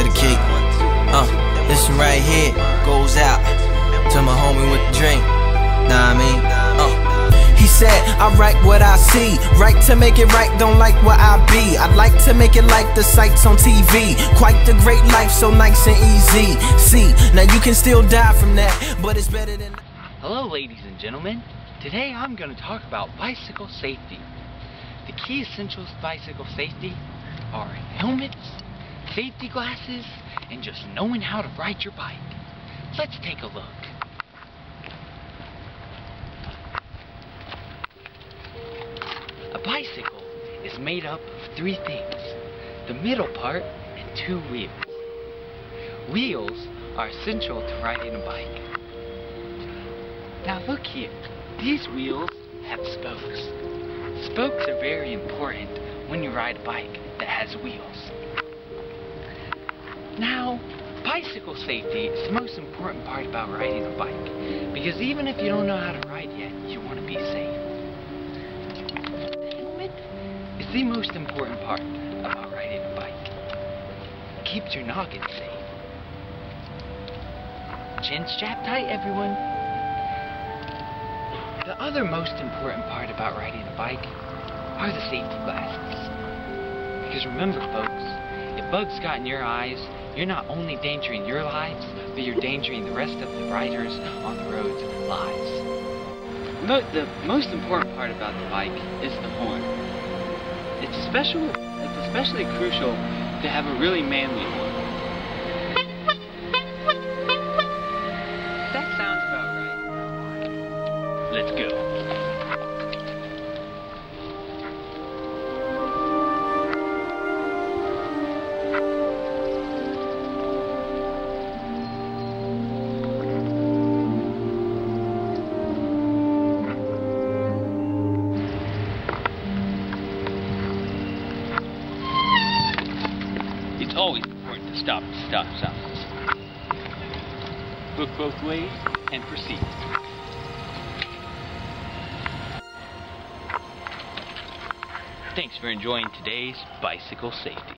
dedicate. This one right here goes out to my homie with the drink. Nah, I mean, He said, I write what I see, right to make it right, don't like what I be. I'd like to make it like the sights on TV. Quite the great life, so nice and easy. See, now you can still die from that, but it's better than... Hello ladies and gentlemen, today I'm going to talk about bicycle safety. The key essentials of bicycle safety are helmets, safety glasses, and just knowing how to ride your bike. Let's take a look. A bicycle is made up of three things: the middle part and two wheels. Wheels are essential to riding a bike. Now look here, these wheels have spokes. Spokes are very important when you ride a bike that has wheels. Now, bicycle safety is the most important part about riding a bike, because even if you don't know how to ride yet, you want to be safe. The helmet is the most important part about riding a bike. It keeps your noggin safe. Chin strap tight, everyone. The other most important part about riding a bike are the safety glasses. Because remember folks, if bugs got in your eyes, you're not only endangering your lives, but you're endangering the rest of the riders on the road's lives. The most important part about the bike is the horn. It's especially crucial to have a really manly horn. That sounds about right. Let's go. It's always important to stop at stop signs. Look both ways and proceed. Thanks for enjoying today's bicycle safety.